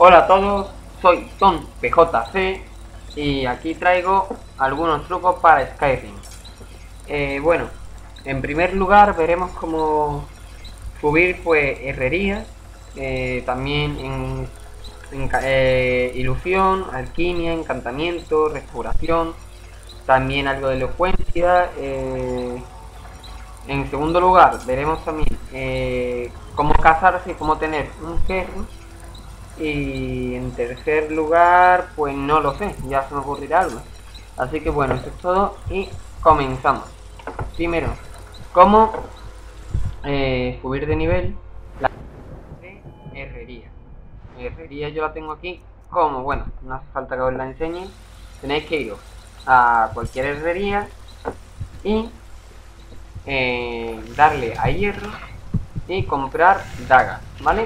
Hola a todos, soy Tom PJC y aquí traigo algunos trucos para Skyrim. Bueno, en primer lugar veremos cómo subir pues herrería, también ilusión, alquimia, encantamiento, restauración, también algo de elocuencia. En segundo lugar veremos también cómo casarse y cómo tener un perro. Y en tercer lugar, pues no lo sé, ya se me ocurrirá algo. Así que bueno, eso es todo y comenzamos. Primero, cómo subir de nivel la de herrería. Herrería yo la tengo aquí como, bueno, no hace falta que os la enseñe. Tenéis que ir a cualquier herrería y darle a hierro y comprar dagas, ¿vale?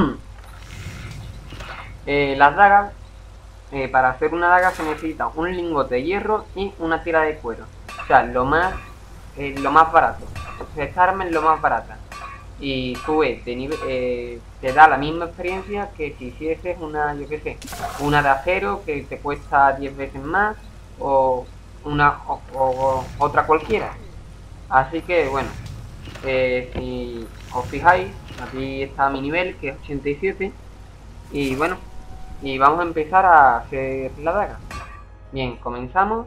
Las dagas, para hacer una daga se necesita un lingote de hierro y una tira de cuero. O sea, lo más barato. O sea, esta arma es lo más barata. Y sube de nivel, te da la misma experiencia que si hicieses una, yo qué sé, una de acero que te cuesta 10 veces más o otra cualquiera. Así que bueno, si os fijáis, aquí está mi nivel que es 87 y bueno, y vamos a empezar a hacer la daga. Bien, comenzamos.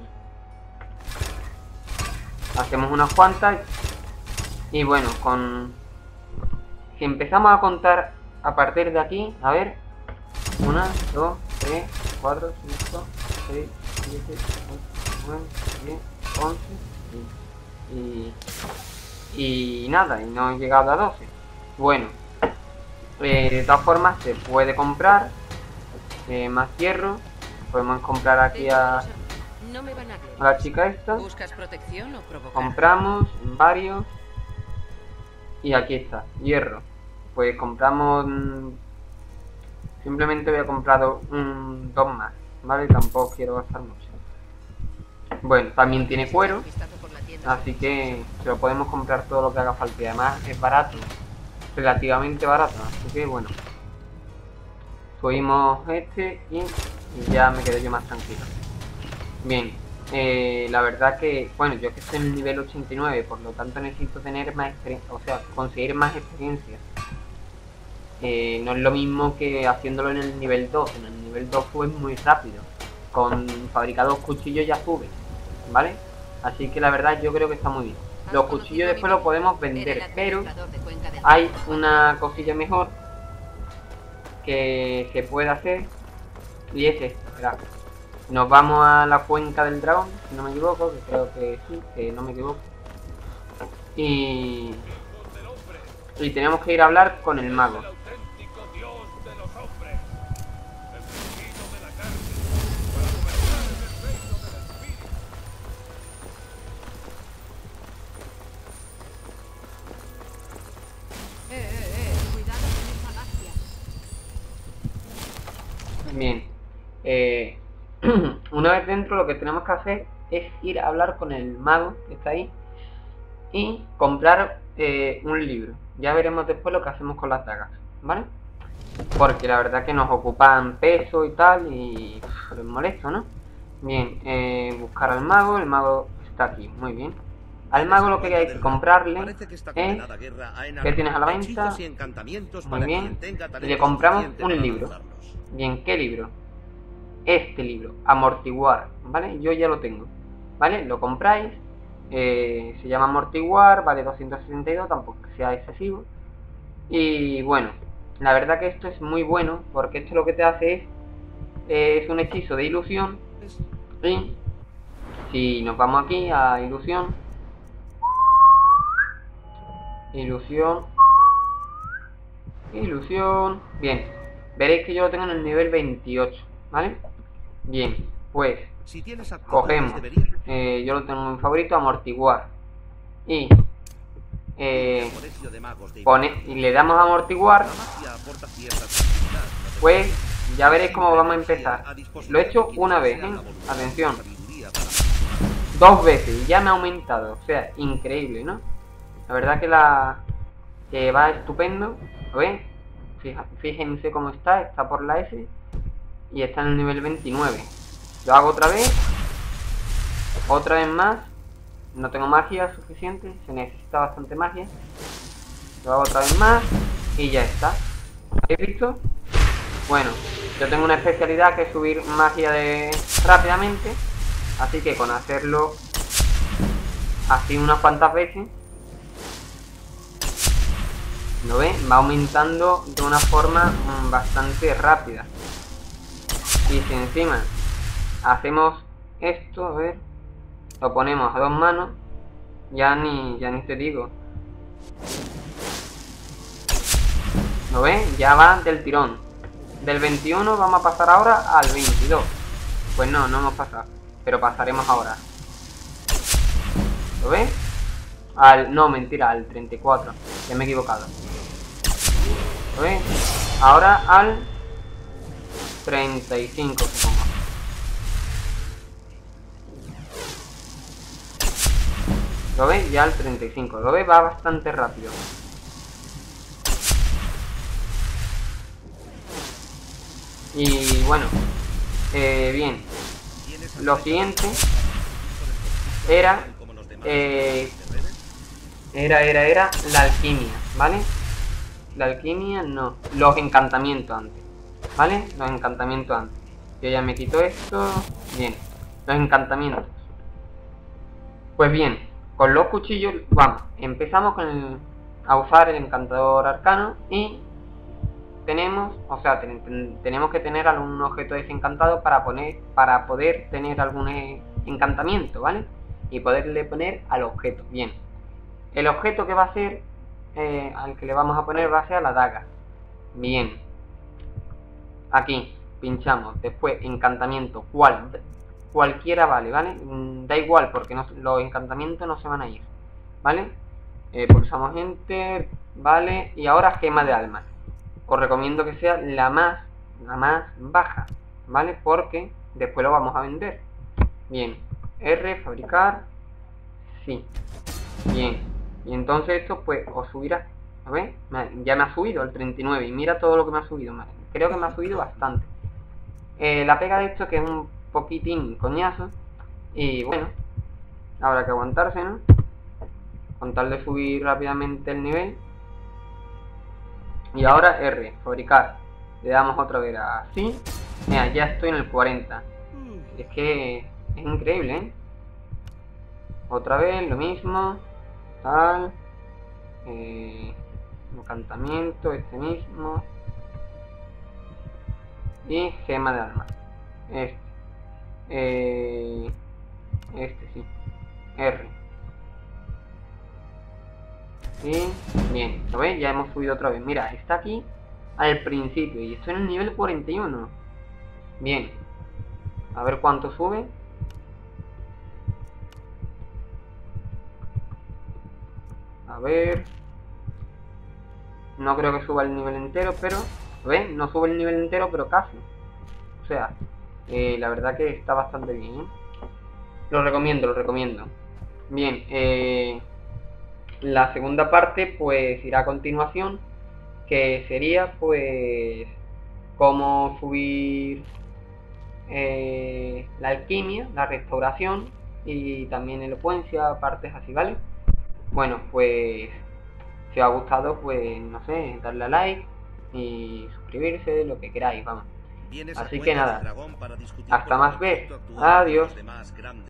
Hacemos unas cuantas. Y bueno, si empezamos a contar a partir de aquí, a ver. 1, 2, 3, 4, 5, 6, 7, 8, 9, 10, 11. Y nada, y no he llegado a 12. Bueno, de todas formas se puede comprar más hierro. Podemos comprar aquí a la chica esta. ¿Buscas protección o provocar? Compramos varios. Y aquí está, hierro. Pues compramos... simplemente voy a comprar dos más, ¿vale? Tampoco quiero gastar mucho. Bueno, también tiene cuero, así que se lo podemos comprar todo lo que haga falta. Y además es barato, relativamente barato, así que bueno. Subimos este y ya me quedo yo más tranquilo. Bien, la verdad que, bueno, yo que estoy en el nivel 89, por lo tanto necesito tener más experiencia, o sea, conseguir más experiencia. No es lo mismo que haciéndolo en el nivel 2, en el nivel 2 sube muy rápido. Con fabricados cuchillos ya sube, ¿vale? Así que la verdad yo creo que está muy bien. Los cuchillos después los podemos vender, pero hay una cosilla mejor que se puede hacer y es esto, ¿verdad? Nos vamos a la cuenca del dragón, si no me equivoco, que creo que sí, que no me equivoco. Y tenemos que ir a hablar con el mago. Cuidado con esa galaxia. Bien, una vez dentro lo que tenemos que hacer es ir a hablar con el mago que está ahí y comprar un libro. Ya veremos después lo que hacemos con las dagas, ¿vale? Porque la verdad que nos ocupan peso y tal y es molesto, ¿no? Bien, buscar al mago, el mago está aquí, muy bien. Al mago lo que hay que comprarle es... ¿Qué tienes a la venta? Muy bien. Y le compramos un libro. Bien, ¿qué libro? Este libro, Amortiguar, ¿vale? Yo ya lo tengo, ¿vale? Lo compráis, se llama Amortiguar, vale 262, tampoco que sea excesivo. Y bueno, la verdad que esto es muy bueno, porque esto lo que te hace es un hechizo de ilusión. Y si nos vamos aquí a ilusión, ilusión, bien, veréis que yo lo tengo en el nivel 28, ¿vale? Bien, pues cogemos, yo lo tengo en favorito, amortiguar. Y y le damos a amortiguar, pues ya veréis cómo vamos a empezar. Lo he hecho una vez, ¿eh? Atención, 2 veces y ya me ha aumentado, o sea, increíble, ¿no? La verdad que va estupendo, ¿lo ves? Fíjense cómo está por la S y está en el nivel 29. Lo hago otra vez más. No tengo magia suficiente, se necesita bastante magia. Lo hago otra vez más y ya está. ¿Habéis visto? Bueno, yo tengo una especialidad que es subir magia rápidamente, así que con hacerlo así unas cuantas veces, ¿lo ven? Va aumentando de una forma bastante rápida. Y si encima hacemos esto, a ver, lo ponemos a 2 manos, ya ni te digo. ¿Lo ven? Ya va del tirón. Del 21 vamos a pasar ahora al 22. Pues no hemos pasado, pero pasaremos ahora. ¿Lo ven? No, mentira, al 34. Ya me he equivocado. ¿Lo ven? Ahora al 35, supongo. ¿Lo ves? Ya al 35. ¿Lo ves? Va bastante rápido. Y bueno, bien. Lo siguiente era la alquimia, ¿vale? La alquimia no, los encantamientos antes, ¿vale? Los encantamientos antes. Yo ya me quito esto. Bien, los encantamientos. Pues bien, con los cuchillos, vamos, empezamos a usar el encantador arcano y tenemos, tenemos que tener algún objeto desencantado para poder tener algún encantamiento, ¿vale? Y poderle poner al objeto. Bien, el objeto que va a ser, al que le vamos a poner, va a ser a la daga. Bien, aquí pinchamos, después encantamiento, cualquiera vale, ¿vale? Da igual porque los encantamientos no se van a ir, ¿vale? Pulsamos enter, ¿vale? Y ahora gema de alma. Os recomiendo que sea la más baja, ¿vale? Porque después lo vamos a vender. Bien, R, fabricar, sí. Bien, y entonces esto pues os subirá. ¿A ver? Ya me ha subido al 39 y mira todo lo que me ha subido. Creo que me ha subido bastante. La pega de esto que es un poquitín coñazo. Y bueno, habrá que aguantarse, ¿no? Con tal de subir rápidamente el nivel. Y ahora R, fabricar. Le damos otra vez así. Mira, ya estoy en el 40. Es que es increíble, ¿eh? Otra vez lo mismo. Tal. Encantamiento, este mismo. Y gema de alma. Este sí. R. Y bien, ¿lo veis? Ya hemos subido otra vez. Mira, está aquí al principio y estoy en el nivel 41. Bien, a ver cuánto sube. A ver, no creo que suba el nivel entero, pero ¿ven? No sube el nivel entero, pero casi. O sea, la verdad que está bastante bien, ¿eh? Lo recomiendo. Bien, la segunda parte pues irá a continuación, que sería pues cómo subir la alquimia, la restauración y también elocuencia, partes así, ¿vale? Bueno, pues si os ha gustado, pues no sé, darle a like y suscribirse, lo que queráis, vamos. Así que nada, hasta más ver, adiós.